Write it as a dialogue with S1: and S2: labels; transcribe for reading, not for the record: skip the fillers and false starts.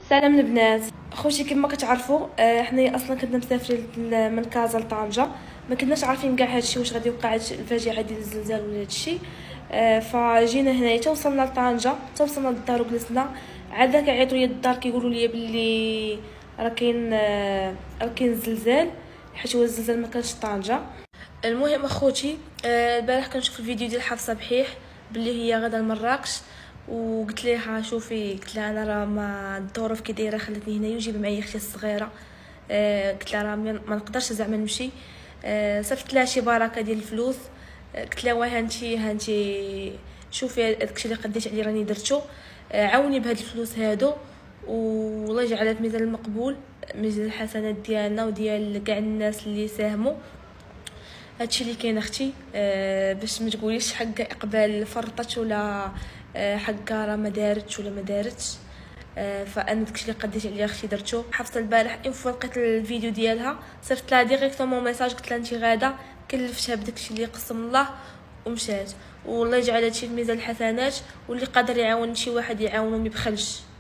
S1: سلام البنات. خوتي كما كتعرفوا حنايا اصلا كنا مسافرين من كازا لطنجه. ما كناش عارفين كاع هادشي واش غادي يوقع، الفاجعه ديال الزلزال ولا هادشي. فجينا هنايا توصلنا لطنجه، توصلنا للدار وجلسنا. عاد كيعيطوا لي الدار كيقولوا لي باللي راه كاين الزلزال، حيت هو الزلزال ما كانش طنجه. المهم اخوتي، البارح كنشوف الفيديو ديال حفصه بحيح باللي هي غادا لمراكش، وقلت لها شوفي، قلت لها انا راه ما الظروف كي دايره خلتني هنايا وجيب معايا اختي الصغيره. قلت لها راه ما نقدرش زعما نمشي. صيفط لها شي بركه ديال الفلوس. قلت لها واه هانتي شوفي داكشي اللي قديت عليه راني درتو. عاوني بهاد الفلوس هادو، والله يجعلها في ميزان المقبول، ميزان الحسنات ديالنا وديال كاع الناس اللي ساهموا. هادشي اللي كاين اختي. باش ما تقوليش حق اقبال فرطت ولا حقا راه ما دارتش ولا ما دارتش. فانا داكشي اللي قديت عليا اختي درتو. حفصه البارح لقيت الفيديو ديالها، صيفط لها ديريكتومون ميساج، قلت لها انتي غاده، كلفتها بداكشي اللي قسم الله ومشات. والله يجعل هادشي في ميزان الحسنات، واللي قادر يعاون شي واحد يعاونو ما يبخلش.